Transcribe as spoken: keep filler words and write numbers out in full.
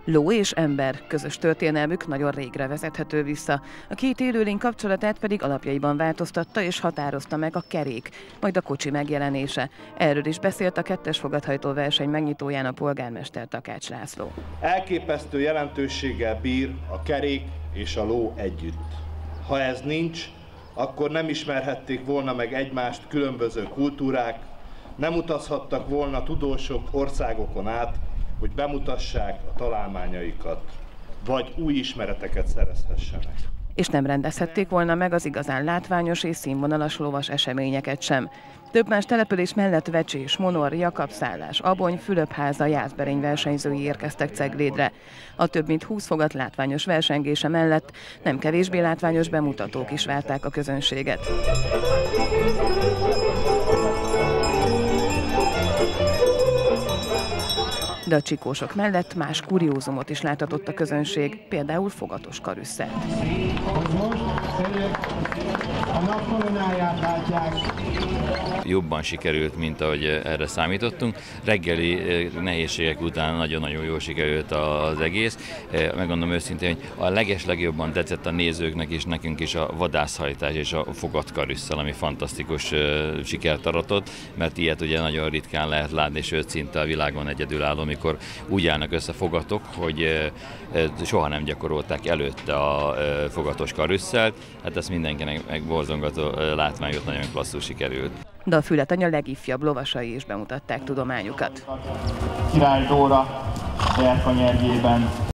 Ló és ember közös történelmük nagyon régre vezethető vissza. A két élőlény kapcsolatát pedig alapjaiban változtatta és határozta meg a kerék, majd a kocsi megjelenése. Erről is beszélt a kettes fogathajtó verseny megnyitóján a polgármester Takács László. Elképesztő jelentőséggel bír a kerék és a ló együtt. Ha ez nincs, akkor nem ismerhették volna meg egymást különböző kultúrák, nem utazhattak volna tudósok országokon át, hogy bemutassák a találmányaikat, vagy új ismereteket szerezhessenek. És nem rendezhették volna meg az igazán látványos és színvonalas lovas eseményeket sem. Több más település mellett Vecsés, Monor, Jakabszállás, Abony, Fülöpháza, Jászberény versenyzői érkeztek Ceglédre. A több mint húsz fogat látványos versengése mellett nem kevésbé látványos bemutatók is várták a közönséget. De a csikósok mellett más kuriózumot is láthatott a közönség, például fogatos karüsszelt. Jobban sikerült, mint ahogy erre számítottunk. Reggeli nehézségek után nagyon-nagyon jól sikerült az egész. Megmondom őszintén, hogy a legeslegjobban tetszett a nézőknek és nekünk is a vadászhajtás és a fogatkarüsszel, ami fantasztikus sikert aratott, mert ilyet ugye nagyon ritkán lehet látni, sőt szinte a világon egyedülálló, amikor úgy állnak össze fogatok, hogy soha nem gyakorolták előtte a fogatos karüsszelt. Hát ezt mindenkinek megborzongató látványot, nagyon klasszul sikerült. De a Fületanya legifjabb lovasai is bemutatták tudományukat. Király Dóra, Berkanyergében